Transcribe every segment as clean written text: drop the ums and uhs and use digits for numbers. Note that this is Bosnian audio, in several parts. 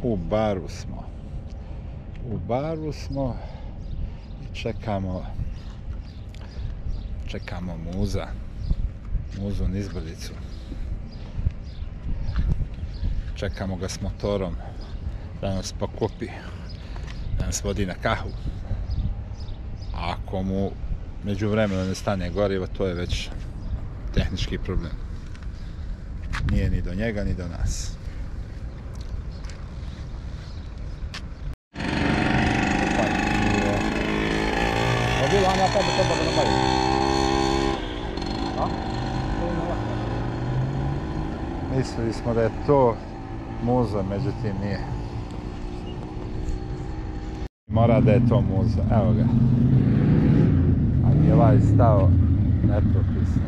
U baru smo. U baru smo i čekamo Muzu nizbrdicu. Čekamo ga s motorom da nas pokupi, da nas vodi na kahu. A ako mu međuvremeno ne stane gorivo, to je već tehnički problem. Nije ni do njega, ni do nas. Mislili smo da je to Muza, međutim nije. Mora da je to Muza, evo ga. Ali je ovaj stao nepropisno.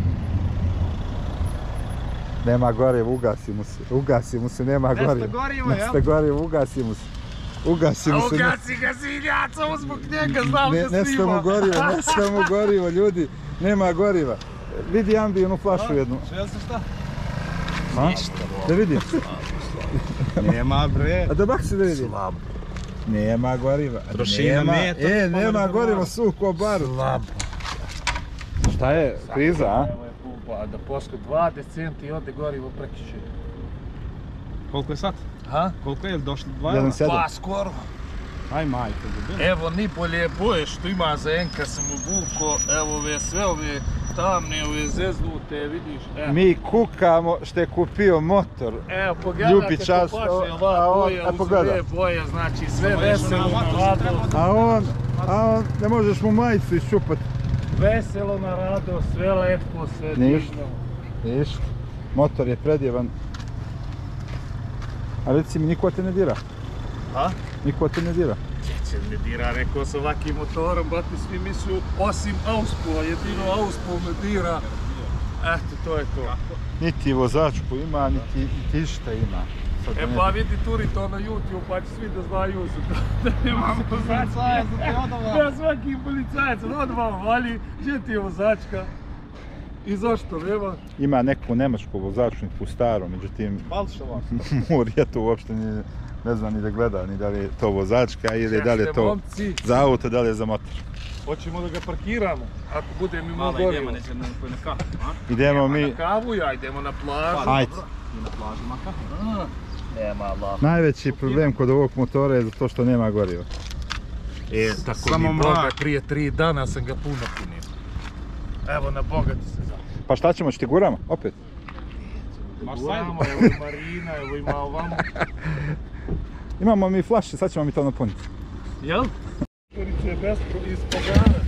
Nema goriva, ugasi mu se, nema goriva. Nesta goriva, ugasi mu se. Ugasi mu se. Ugasi ga sinjaca, uzmuk njega, znam da snima. Nesta mu goriva, ljudi. Nema goriva. Vidi Ambi onu flašu jednu. Žel se šta? Ništa. Da vidim. Nema bre. A da bak se da vidim. Slabo. Nema goriva. Trošina metar. Nema goriva, suh ko baru. Slabo. Šta je? Kriza, a? Evo je pumpa, da posko 20 centi i ode gorivo prekiše. Koliko je sad? Ha? Koliko je došlo? 2 1,7. Pa skoro. Aj majke, debilo. Evo ni bolje boje što ima za enka sam uvuko, evo ove sve ove tamne, ove zeznute, vidiš. Evo. Mi kukamo što je kupio motor. Evo pogledajte Ljubičast, kako paše ova boja, uz ove boje, znači sve veselo na radost. A on, ne možeš mu majicu iščupati. Veselo na radost, sve lepo, sve Ništa. divno. Ništa. Motor je predjevan. A reci mi, niko te ne dira? A? Niko te ne dira? Će me dira, rekao s ovakvim motorom, brati, svi mislu, osim Auspova, jedino Auspov me dira. Eto, to je to. Niti vozačku ima, niti išta ima. E pa vidi turi to na YouTube, pa će svi da znaju da nema vozačka. Ja svaki policajac odmah vali, gdje ti je vozačka? I zašto nema? Ima neku nemačku vozačniku staru, međutim Balšova. Mur je to uopšte ne zna ni da gleda, ni da li je to vozačka ili da li je to za auto, da li je za motor. Hoćemo da ga parkiramo, ako bude mi Malo gorivo. idemo, nećemo na kafu, a? Idemo mi... Na kavu ja, idemo na plažu. Ajde. I na plaži maka. Nema Allah. Najveći problem kod ovog motora je zato što nema goriva. Tako Samo mi Boga, mrak. prije 3 dana sam ga puno punio. Evo na Boga ti se zapio. Pa šta ćemo, ti guramo? Opet? Maš Guramo, sajdu? evo i Marina, evo ima ovamo. Imamo mi flaše, sad ćemo mi to napuniti. Jel? Kurice bez iz Pogana.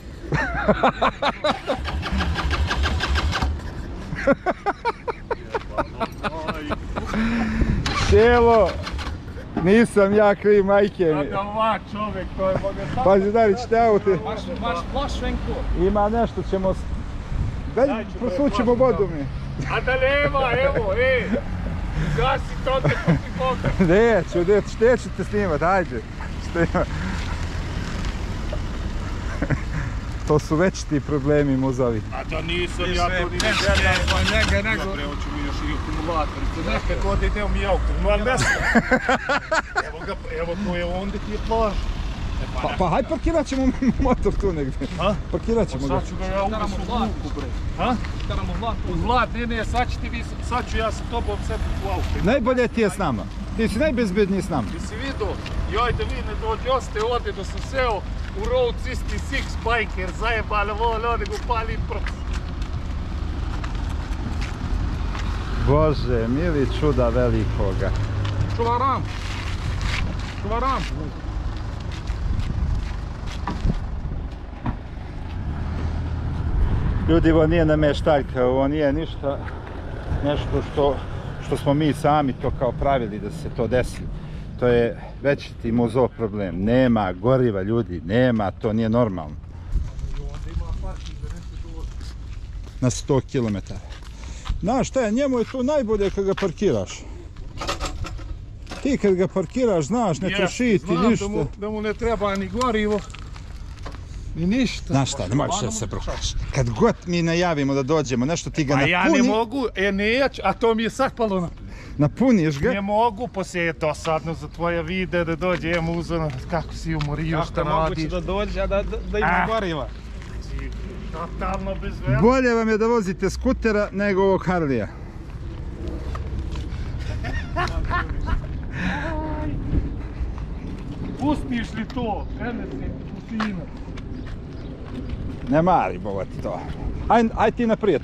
Sjelo, nisam ja kriv, majke mi. Kada ovak čovjek, to je Boga. Pazi, da li ćete auto? Maš flaš venko. Ima nešto, ćemo... Daj, prosućemo vodu mi. A da nema, evo, gasi to te kupi Boga. Neću te snimat, ajde. To su već ti problemi muzavi. A da nisam ja to ni njega, nego... Bre, hoću mi još i akumulatorice, nekako ovdje idemo mi auto, no ne znam. Evo to je onda ti je plaž. Pa haj parkirat ćemo motor tu negdje. Ha? Parkirat ćemo ga. Sad ću ga ja uvijek u vuku, bre. Ha? Staramo vlak. U vlad, ne, sad ću ja sa tobom sediti u auto. Najbolje ti je s nama. Ti si najbezbedniji s nama. Ti si vidio, joj da vi ne dođoste ovdje da sam seo u Road 66 biker, zajebali vole, nego pali proc. Bože, mili čuda velikoga. Čuvaram. Čuvaram. Ljudi, ovo nije nameštaljka, ovo nije ništa, nešto što smo mi sami to kao pravili da se to desi. To je već ti muzov problem. Nema goriva, ljudi, nema, to nije normalno. Na 100 km. Znaš šta je, njemu je to najbolje kad ga parkiraš. Ti kad ga parkiraš, znaš, ne troši ti ništa. Znam da mu ne treba ni gorivo, ni ništa. Znaš šta, ne možeš da se brukaš. Kad god mi najavimo da dođemo, nešto ti ga napuni. A ja ne mogu, neću, a to mi je sad palo na... Napuniš ga? Ne mogu, poslije je dosadno za tvoje vide da dođe, jem uzano kako si umorio, šta Kako je moguće radiš. da dođe, a da ima goriva? Totalno bez veze. Bolje vam je da vozite skutera nego ovog Harlija. Pustiš li to? Žene se, pustina. Ne mari bovati to. Aj ti naprijed.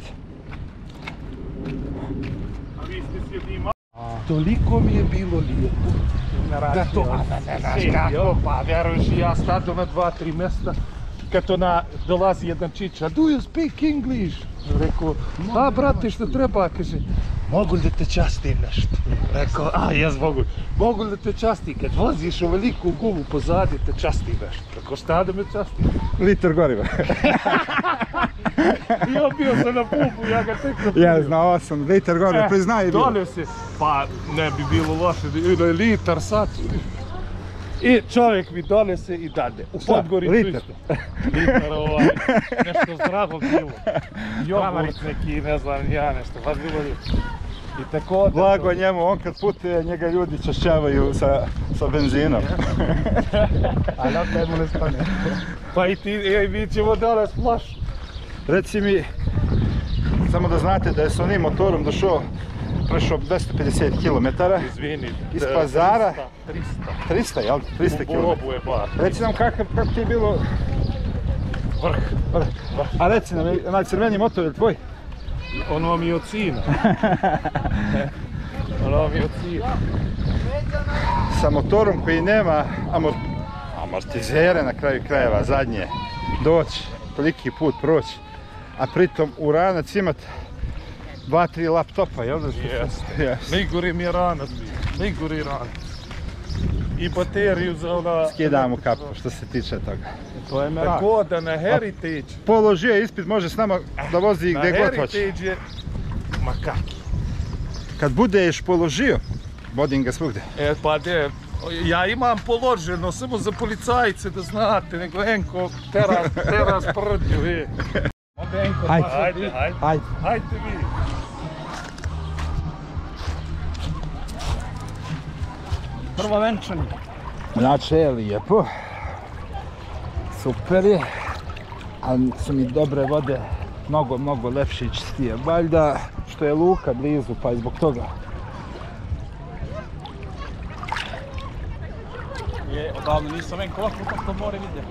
A vi ste s jednim toliko mi je bilo lijepo. Da to, ne znaš kako, pa vjeruš i ja stado na 2-3 mjesta. Kad dolazi jedan čiča, do you speak English? Rekao, a brate što treba, kaže, mogu li da te častim nešto? Rekao, a jes mogu. Mogu li da te častim? Kad voziš u veliku gumu pozadi, te častim nešto. Rekao, šta da me častim? Liter goriva. Ja bio sam na pumpu, ja ga tek napio. Ja znao sam, liter goriva, priznaj je bilo. Donio se, pa ne bi bilo loše, litar sad. I čovjek mi donese i dade. U Podgoricu liter? isto. Litar nešto zdravo bilo. Jogurt neki, ne znam, ja nešto, pa bilo lijepo. I tako da... Blago njemu, on kad putuje, njega ljudi čašćavaju sa benzinom. Ali opet mu ne stane. Pa i ti, mi ćemo danas flašu. Reci mi, samo da znate da je s onim motorom prešao 250 km. Izvini. Iz Pazara. 300. 300, jel? 300 km. Bobu je bar. Reci nam kako ti je bilo... Vrh. A reci nam, onaj crveni motor je tvoj? Ono mi je od sina. Ono mi je od sina. Sa motorom koji nema amortizere na kraju krajeva, zadnje, doći, toliki put proći, a pritom u ranac imat 2-3 laptopa, jel da što? Jeste. Najgori mi je ranac bio. Najgori ranac. I bateriju za ona... Skidamo kapu što se tiče toga. To je merak. Tako da na Heritage... Položio je ispit, može s nama da vozi gdje god hoće. Na Heritage je... Ma kaki? Kad budeš položio, vodim ga svugdje. Pa de, ja imam položeno samo za policajce da znate, nego Enko teras prdju, Ajde. Ajde vi. Prvo venčani. Znači je lijepo. Super je. Ali su mi dobre vode mnogo lepše i čistije. Valjda što je luka blizu, pa i zbog toga. Odavno nisam Venko ovako kako more vidio.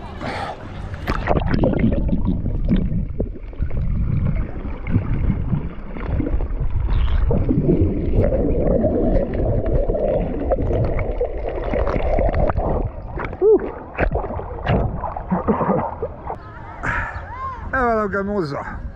Evo ga muzo.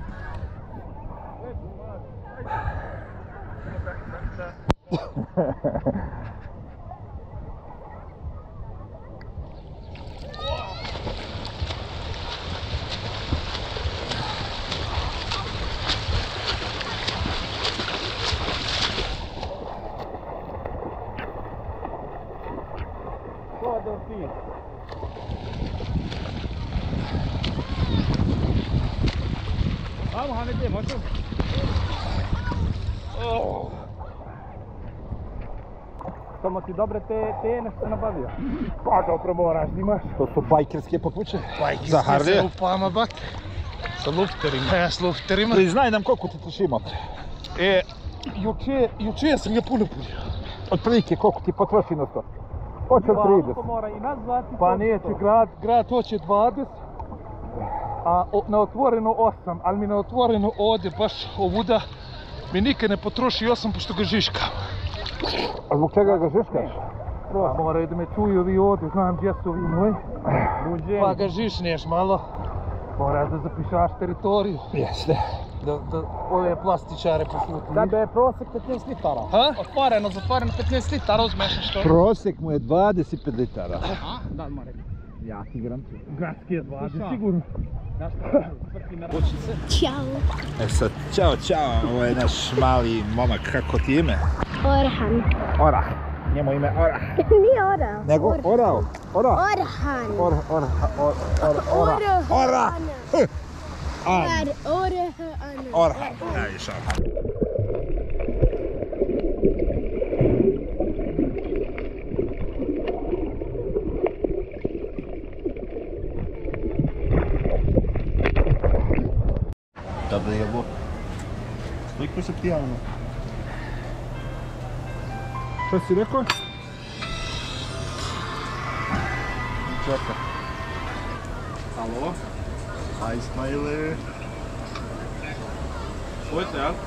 Vamo, Hamide, možemo? Samo ti dobre tene što nabavio. Pa dobro moraš, nimaš. To su bajkerske papuče. Bajki Za Harlija. u pama, bat. Sa lufterima. S lufterima. Priznaj nam koliko ti ćeš imati. Juče sam ga puno punio. Otprilike koliko ti potroši na to? Hoće li 30? Mora i nas zvati. Pa neće, grad hoće 20. A na otvoreno 8, ali mi na otvoreno ovdje baš ovuda mi nikad ne potroši 8 pošto ga žiškam. A zbog čega ga žiškaš? Pa moraju da me čuju vi ovdje, znam gdje su vi moji. Pa ga žišneš malo. Moraš da zapišaš teritoriju. Jeste. Da ove plastičare posluti. Da je prosek 15 litara. Ha? Otvoreno, zatvoreno 15 litara uzmeš što? Prosjek mu je 25 litara. Aha, da mora. Ja ti garantujem. Gradski je 20 sigurno. Ćao. E sad, ćao, ovo je naš mali momak, kako ti ime? Orhan. Orah. Njemu ime Orah. Nije Orah. Nego Orao. Orah. Orhan. Orah. Orhan. Najviše Orhan. To se ti javno. Šta si rekao? Čekaj. Halo? Aj, Smajle. Ojte, jel?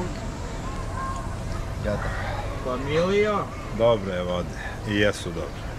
Jada. Familija. Dobre vode. I jesu dobre.